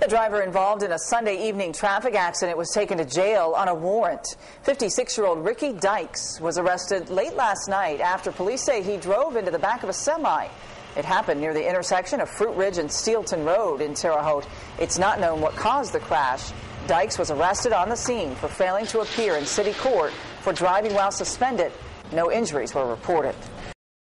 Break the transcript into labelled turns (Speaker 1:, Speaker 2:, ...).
Speaker 1: The driver involved in a Sunday evening traffic accident was taken to jail on a warrant. 56-year-old Ricky Dykes was arrested late last night after police say he drove into the back of a semi. It happened near the intersection of Fruit Ridge and Steelton Road in Terre Haute. It's not known what caused the crash. Dykes was arrested on the scene for failing to appear in city court for driving while suspended. No injuries were reported.